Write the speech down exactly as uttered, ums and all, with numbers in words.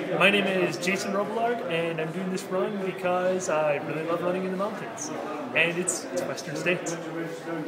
My name is Jason Robillard, and I'm doing this run because I really love running in the mountains, and it's, it's Western States.